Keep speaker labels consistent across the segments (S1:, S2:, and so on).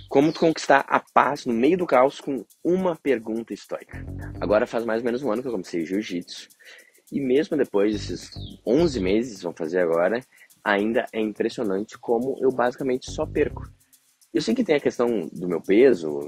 S1: Como tu conquistar a paz no meio do caos com uma pergunta estoica. Agora faz mais ou menos um ano que eu comecei jiu-jitsu. E mesmo depois desses 11 meses, vão fazer agora, ainda é impressionante como eu basicamente só perco. Eu sei que tem a questão do meu peso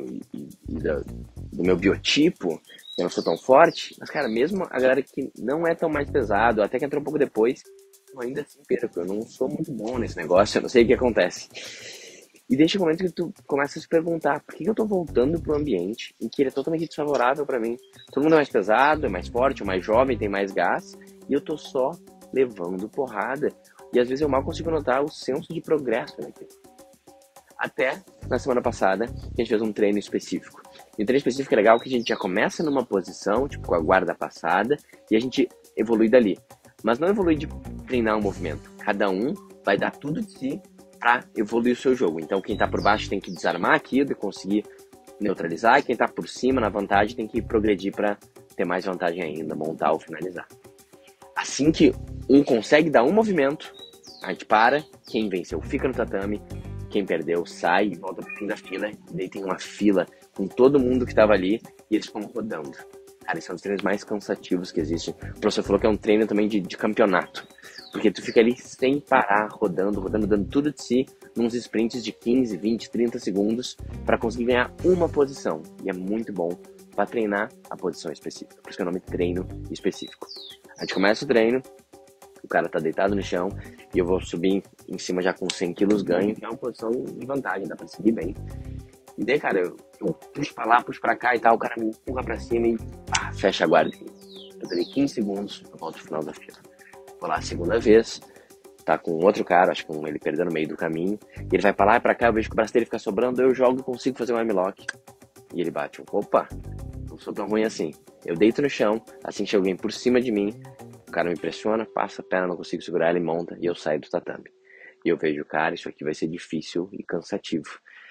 S1: do meu biotipo, que eu não sou tão forte, mas, cara, mesmo a galera que não é tão mais pesado, até que entrou um pouco depois, eu ainda assim perco. Eu não sou muito bom nesse negócio, eu não sei o que acontece. E desde o momento que tu começa a se perguntar por que eu tô voltando pro ambiente em que ele é totalmente desfavorável pra mim. Todo mundo é mais pesado, é mais forte, é mais jovem, tem mais gás, e eu tô só levando porrada. E às vezes eu mal consigo notar o senso de progresso naquilo. Até na semana passada, que a gente fez um treino específico. E o treino específico é legal que a gente já começa numa posição, tipo com a guarda passada, e a gente evolui dali. Mas não evolui de treinar um movimento. Cada um vai dar tudo de si para evoluir o seu jogo. Então quem tá por baixo tem que desarmar aquilo e conseguir neutralizar, e quem tá por cima na vantagem tem que progredir para ter mais vantagem ainda, montar ou finalizar. Assim que um consegue dar um movimento, a gente para, quem venceu fica no tatame, quem perdeu sai e volta pro fim da fila, e daí tem uma fila com todo mundo que tava ali e eles ficam rodando. Cara, esse é um dos treinos mais cansativos que existe. O professor falou que é um treino também de campeonato. Porque tu fica ali sem parar, rodando, dando tudo de si, nos sprints de 15, 20, 30 segundos, para conseguir ganhar uma posição. E é muito bom para treinar a posição específica. Por isso que é o nome treino específico. A gente começa o treino, o cara tá deitado no chão, e eu vou subir em cima já com 100 quilos ganho, que é uma posição de vantagem, dá pra seguir bem. E daí, cara, eu puxo pra lá, puxo pra cá e tal, o cara me empurra pra cima e fecha a guarda. Eu dei 15 segundos, eu volto pro final da fila. Vou lá a segunda vez, tá com outro cara, acho que com ele perdendo no meio do caminho, e ele vai pra lá e pra cá, eu vejo que o braço dele fica sobrando, eu jogo e consigo fazer um armlock. E ele bate, opa, não sou tão ruim assim. Eu deito no chão, assim que chega alguém por cima de mim, o cara me pressiona, passa a perna, não consigo segurar, ele monta e eu saio do tatame. E eu vejo, cara, isso aqui vai ser difícil e cansativo.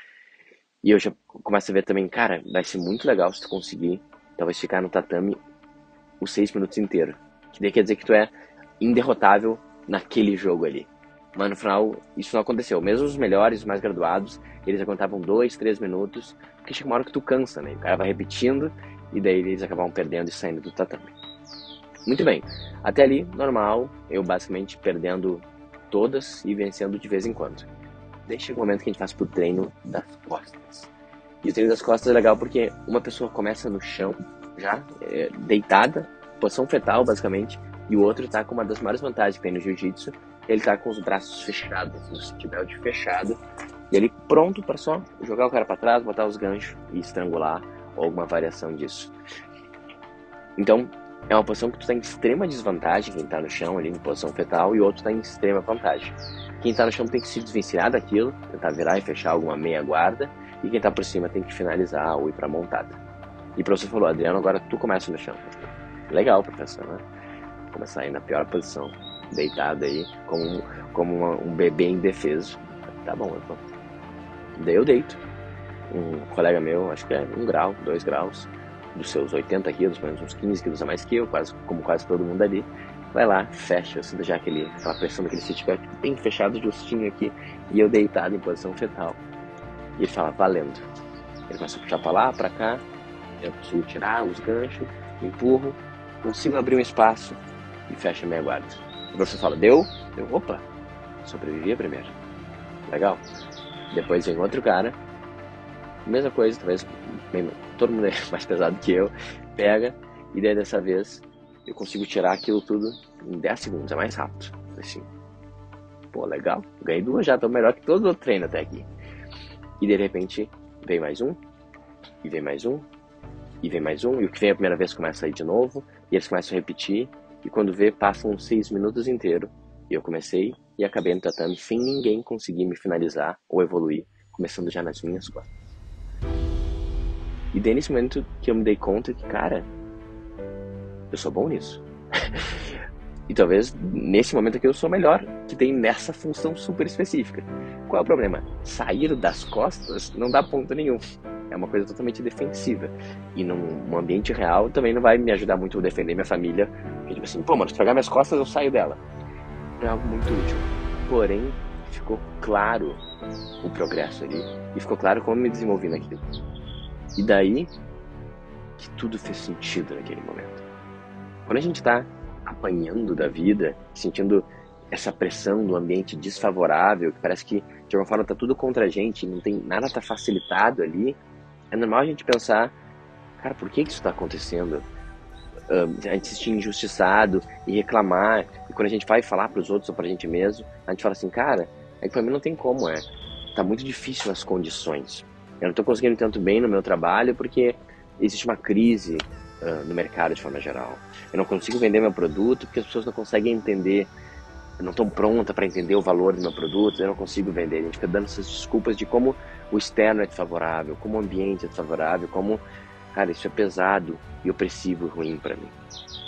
S1: E eu já começo a ver também, cara, vai ser muito legal se tu conseguir, talvez ficar no tatame os 6 minutos inteiros. Que daí quer dizer que tu é inderrotável naquele jogo ali. Mas no final, isso não aconteceu. Mesmo os melhores, os mais graduados, eles aguentavam 2, 3 minutos, porque chega uma hora que tu cansa, né? O cara vai repetindo, e daí eles acabavam perdendo e saindo do tatame. Muito bem. Até ali, normal, eu basicamente perdendo todas e vencendo de vez em quando. Daí chega o momento que a gente faz pro treino das costas. E o treino das costas é legal porque uma pessoa começa no chão, já deitada, posição fetal basicamente, e o outro tá com uma das maiores vantagens que tem no jiu-jitsu, ele tá com os braços fechados, no seatbelt fechado, e ele pronto para só jogar o cara para trás, botar os ganchos e estrangular, ou alguma variação disso. Então, é uma posição que tu tá em extrema desvantagem, quem tá no chão ali em posição fetal, e o outro tá em extrema vantagem. Quem tá no chão tem que se desvencilhar daquilo, tentar virar e fechar alguma meia guarda, e quem tá por cima tem que finalizar ou ir pra montada. E o professor falou, Adriano, agora tu começa no chão. Legal, professor, né? Começar aí na pior posição, deitado aí, como um bebê indefeso. Tá bom, eu vou. Daí eu deito. Um colega meu, acho que é 1 grau, 2 graus, dos seus 80 quilos, pelo menos uns 15 quilos a mais que eu, como quase todo mundo ali, vai lá, fecha, eu sinto já aquela pressão daquele seatbelt bem fechado, justinho aqui, e eu deitado em posição fetal. E ele fala, valendo. Ele começa a puxar pra lá, pra cá, eu consigo tirar os ganchos, empurro, consigo abrir um espaço e fecha a minha guarda. O professor fala, deu? Eu, opa, sobrevivi a primeira. Legal. Depois vem outro cara, mesma coisa, talvez todo mundo é mais pesado que eu, pega, e daí dessa vez eu consigo tirar aquilo tudo em 10 segundos, é mais rápido. Assim, pô, legal, ganhei 2 já, tô melhor que todo o treino até aqui. E de repente vem mais um, e vem mais um, e vem mais um, e o que vem a primeira vez começa a ir de novo, e eles começam a repetir, e quando vê, passam uns 6 minutos inteiros, e eu comecei e acabei no tatame sem ninguém conseguir me finalizar ou evoluir, começando já nas minhas costas. E daí nesse momento que eu me dei conta que, cara, eu sou bom nisso. E talvez nesse momento aqui eu sou melhor, que tem nessa função super específica. Qual é o problema? Sair das costas não dá ponto nenhum. É uma coisa totalmente defensiva. E num ambiente real também não vai me ajudar muito a defender minha família. Porque, tipo assim, pô, mano, se pegar minhas costas eu saio dela. É algo muito útil. Porém, ficou claro o progresso ali e ficou claro como eu me desenvolvi naquilo. E daí que tudo fez sentido naquele momento. Quando a gente está apanhando da vida, sentindo essa pressão do ambiente desfavorável, que parece que de alguma forma está tudo contra a gente, não tem nada tá facilitado ali, é normal a gente pensar, cara, por que isso está acontecendo? A gente se sentir injustiçado e reclamar, e quando a gente vai falar para os outros ou para a gente mesmo, a gente fala assim, cara, é que para mim não tem como, tá muito difícil as condições. Eu não estou conseguindo tanto bem no meu trabalho porque existe uma crise no mercado de forma geral. Eu não consigo vender meu produto porque as pessoas não conseguem entender, não estão prontas para entender o valor do meu produto, eu não consigo vender. A gente fica dando essas desculpas de como o externo é desfavorável, como o ambiente é desfavorável, como, cara, isso é pesado e opressivo e ruim para mim.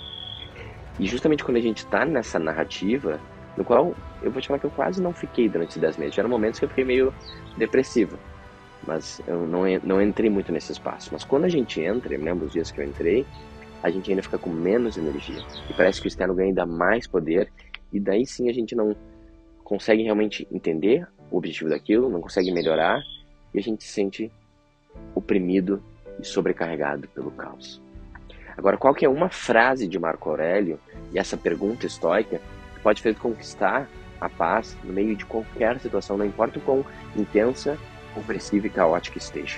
S1: E justamente quando a gente está nessa narrativa, no qual eu vou te falar que eu quase não fiquei durante 10 meses. Já eram momentos que eu fiquei meio depressivo, mas eu não entrei muito nesse espaço. Mas quando a gente entra, eu me lembro os dias que eu entrei, a gente ainda fica com menos energia. E parece que o externo ganha ainda mais poder, e daí sim a gente não consegue realmente entender o objetivo daquilo, não consegue melhorar, e a gente se sente oprimido e sobrecarregado pelo caos. Agora, qual que é uma frase de Marco Aurélio, e essa pergunta estoica, que pode fazer conquistar a paz no meio de qualquer situação, não importa o quão intensa, opressiva e caótica esteja?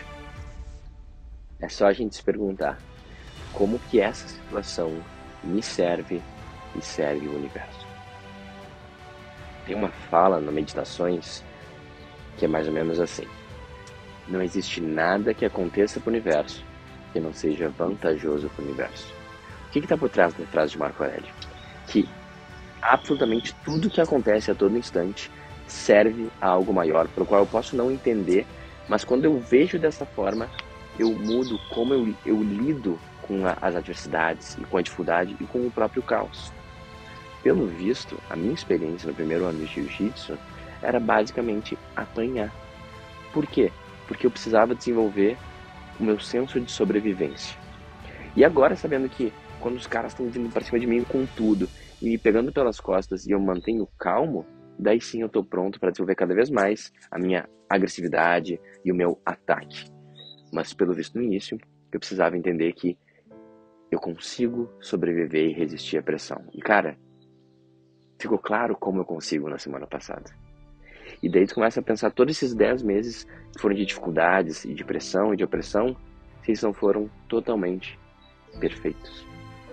S1: É só a gente se perguntar, como que essa situação me serve e serve o universo? Tem uma fala no Meditações que é mais ou menos assim: não existe nada que aconteça para o universo que não seja vantajoso para o universo. O que está por trás da frase de Marco Aurélio? Que absolutamente tudo que acontece a todo instante serve a algo maior, pelo qual eu posso não entender, mas quando eu vejo dessa forma, eu mudo como eu lido com as adversidades e com a dificuldade e com o próprio caos. Pelo visto, a minha experiência no primeiro ano de Jiu-Jitsu era basicamente apanhar. Por quê? Porque eu precisava desenvolver o meu senso de sobrevivência. E agora, sabendo que quando os caras estão vindo para cima de mim com tudo e me pegando pelas costas e eu mantenho calmo, daí sim eu estou pronto para desenvolver cada vez mais a minha agressividade e o meu ataque. Mas pelo visto no início, eu precisava entender que eu consigo sobreviver e resistir à pressão. E cara, ficou claro como eu consigo na semana passada. E daí tu começa a pensar todos esses 10 meses que foram de dificuldades e de pressão e de opressão, se eles não foram totalmente perfeitos.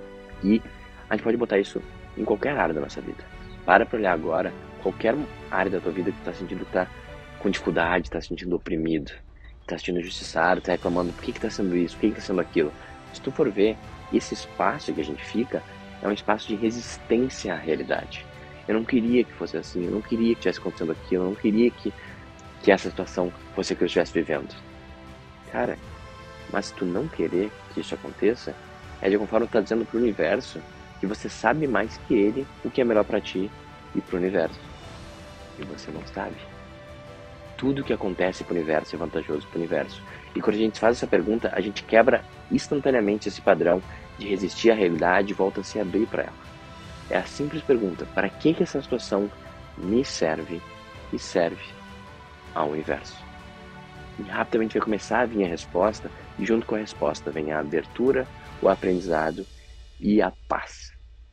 S1: E a gente pode botar isso em qualquer área da nossa vida. Para olhar agora qualquer área da tua vida que tu tá sentindo que tá com dificuldade, tá se sentindo oprimido, tá se sentindo injustiçado, tá reclamando por que tá sendo isso, por que tá sendo aquilo. Se tu for ver, esse espaço que a gente fica é um espaço de resistência à realidade. Eu não queria que fosse assim, eu não queria que tivesse acontecendo aquilo, eu não queria que essa situação fosse a que eu estivesse vivendo. Cara, mas tu não querer que isso aconteça, é de alguma forma tu tá dizendo pro universo que você sabe mais que ele o que é melhor pra ti e pro universo. E você não sabe. Tudo que acontece pro universo é vantajoso pro universo. E quando a gente faz essa pergunta, a gente quebra instantaneamente esse padrão de resistir à realidade e volta a se abrir para ela. É a simples pergunta: para que essa situação me serve e serve ao universo? E rapidamente vai começar a vir a resposta, e junto com a resposta vem a abertura, o aprendizado e a paz.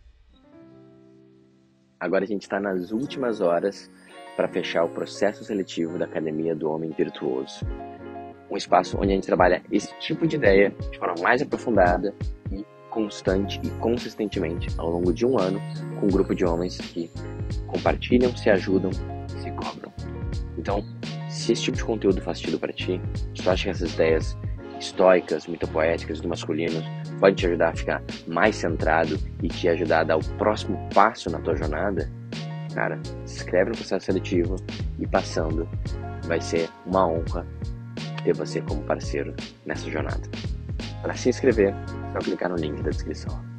S1: Agora a gente está nas últimas horas para fechar o processo seletivo da Academia do Homem Virtuoso. Um espaço onde a gente trabalha esse tipo de ideia de forma mais aprofundada e constante e consistentemente ao longo de um ano, com um grupo de homens que compartilham, se ajudam e se cobram. Então, se esse tipo de conteúdo faz sentido para ti, se tu acha que essas ideias estoicas, mitopoéticas do masculino podem te ajudar a ficar mais centrado e te ajudar a dar o próximo passo na tua jornada, cara, se inscreve no processo seletivo e passando, vai ser uma honra ter você como parceiro nessa jornada. Para se inscrever, é só clicar no link da descrição.